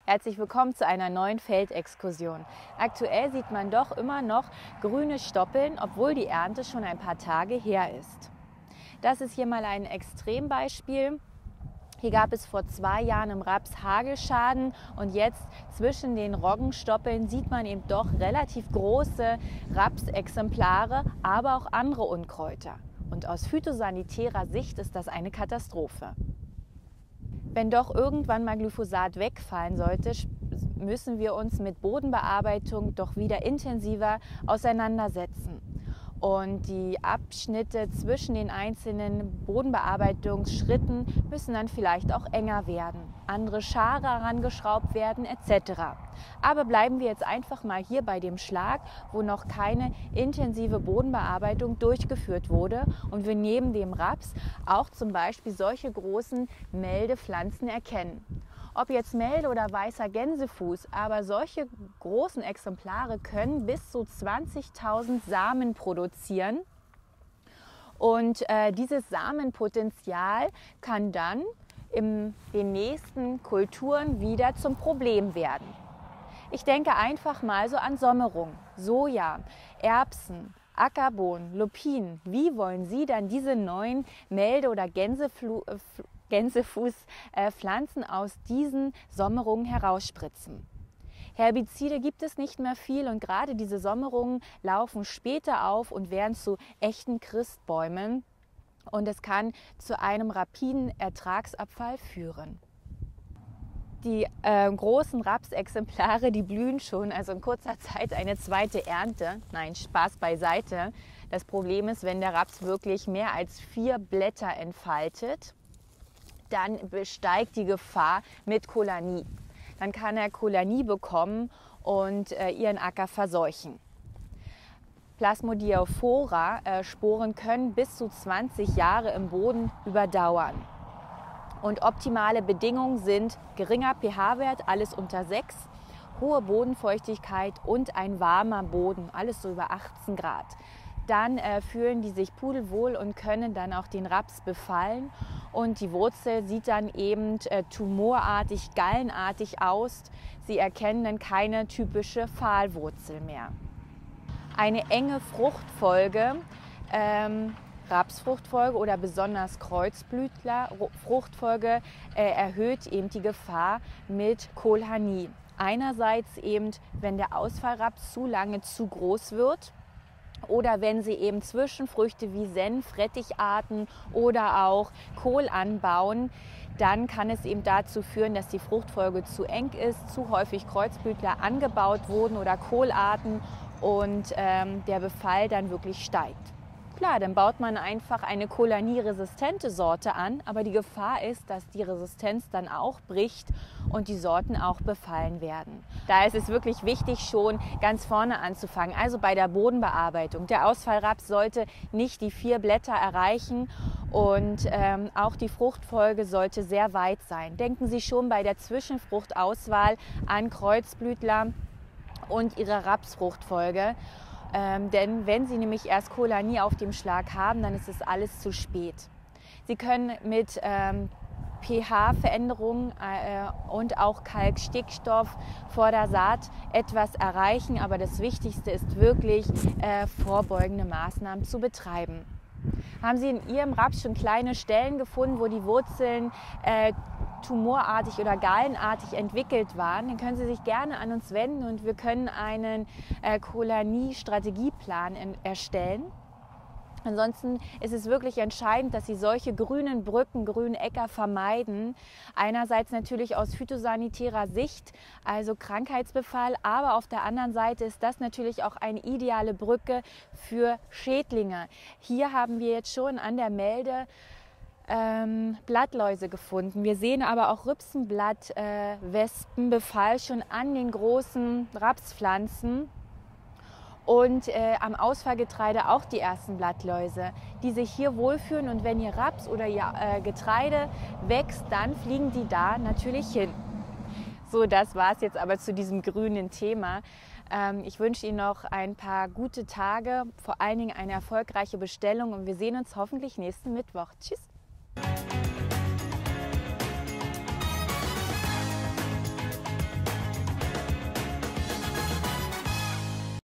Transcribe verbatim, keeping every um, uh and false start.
Herzlich willkommen zu einer neuen Feldexkursion. Aktuell sieht man doch immer noch grüne Stoppeln, obwohl die Ernte schon ein paar Tage her ist. Das ist hier mal ein Extrembeispiel. Hier gab es vor zwei Jahren im Raps Hagelschaden und jetzt zwischen den Roggenstoppeln sieht man eben doch relativ große Rapsexemplare, aber auch andere Unkräuter. Und aus phytosanitärer Sicht ist das eine Katastrophe. Wenn doch irgendwann mal Glyphosat wegfallen sollte, müssen wir uns mit Bodenbearbeitung doch wieder intensiver auseinandersetzen. Und die Abschnitte zwischen den einzelnen Bodenbearbeitungsschritten müssen dann vielleicht auch enger werden, andere Schare herangeschraubt werden et cetera. Aber bleiben wir jetzt einfach mal hier bei dem Schlag, wo noch keine intensive Bodenbearbeitung durchgeführt wurde und wir neben dem Raps auch zum Beispiel solche großen Meldepflanzen erkennen. Ob jetzt Melde oder weißer Gänsefuß, aber solche großen Exemplare können bis zu zwanzigtausend Samen produzieren. Und äh, dieses Samenpotenzial kann dann in den nächsten Kulturen wieder zum Problem werden. Ich denke einfach mal so an Sommerung, Soja, Erbsen, Ackerbohnen, Lupinen. Wie wollen Sie dann diese neuen Melde- oder Gänseflu Gänsefußpflanzen aus diesen Sommerungen herausspritzen? Herbizide gibt es nicht mehr viel und gerade diese Sommerungen laufen später auf und werden zu echten Christbäumen und es kann zu einem rapiden Ertragsabfall führen. Die äh, großen Rapsexemplare, die blühen schon, also in kurzer Zeit eine zweite Ernte. Nein, Spaß beiseite. Das Problem ist, wenn der Raps wirklich mehr als vier Blätter entfaltet, dann besteigt die Gefahr mit Kolanie. Dann kann er Kolanie bekommen und äh, ihren Acker verseuchen. Plasmodiophora äh, Sporen können bis zu zwanzig Jahre im Boden überdauern. Und optimale Bedingungen sind geringer pH-Wert, alles unter sechs, hohe Bodenfeuchtigkeit und ein warmer Boden, alles so über achtzehn Grad. Dann äh, fühlen die sich pudelwohl und können dann auch den Raps befallen. Und die Wurzel sieht dann eben äh, tumorartig, gallenartig aus. Sie erkennen dann keine typische Pfahlwurzel mehr. Eine enge Fruchtfolge, ähm, Rapsfruchtfolge oder besonders Kreuzblütler-Fruchtfolge äh, erhöht eben die Gefahr mit Kolanie. Einerseits eben, wenn der Ausfallraps zu lange zu groß wird, oder wenn Sie eben Zwischenfrüchte wie Senf, Retticharten oder auch Kohl anbauen, dann kann es eben dazu führen, dass die Fruchtfolge zu eng ist, zu häufig Kreuzblütler angebaut wurden oder Kohlarten und ähm, der Befall dann wirklich steigt. Klar, dann baut man einfach eine kolonieresistente Sorte an, aber die Gefahr ist, dass die Resistenz dann auch bricht und die Sorten auch befallen werden. Daher ist es wirklich wichtig, schon ganz vorne anzufangen, also bei der Bodenbearbeitung. Der Ausfallraps sollte nicht die vier Blätter erreichen und ähm, auch die Fruchtfolge sollte sehr weit sein. Denken Sie schon bei der Zwischenfruchtauswahl an Kreuzblütler und ihre Rapsfruchtfolge. Ähm, denn wenn Sie nämlich erst Kolanie auf dem Schlag haben, dann ist es alles zu spät. Sie können mit ähm, pH-Veränderungen äh, und auch Kalkstickstoff vor der Saat etwas erreichen, aber das Wichtigste ist wirklich, äh, vorbeugende Maßnahmen zu betreiben. Haben Sie in Ihrem Raps schon kleine Stellen gefunden, wo die Wurzeln äh, tumorartig oder gallenartig entwickelt waren, dann können Sie sich gerne an uns wenden und wir können einen äh, Kolanie-Strategieplan erstellen. Ansonsten ist es wirklich entscheidend, dass Sie solche grünen Brücken, grünen Äcker vermeiden. Einerseits natürlich aus phytosanitärer Sicht, also Krankheitsbefall, aber auf der anderen Seite ist das natürlich auch eine ideale Brücke für Schädlinge. Hier haben wir jetzt schon an der Melde Ähm, Blattläuse gefunden. Wir sehen aber auch Rübsenblattwespenbefall äh, schon an den großen Rapspflanzen und äh, am Ausfallgetreide auch die ersten Blattläuse, die sich hier wohlfühlen und wenn ihr Raps oder ihr äh, Getreide wächst, dann fliegen die da natürlich hin. So, das war es jetzt aber zu diesem grünen Thema. Ähm, ich wünsche Ihnen noch ein paar gute Tage, vor allen Dingen eine erfolgreiche Bestellung und wir sehen uns hoffentlich nächsten Mittwoch. Tschüss!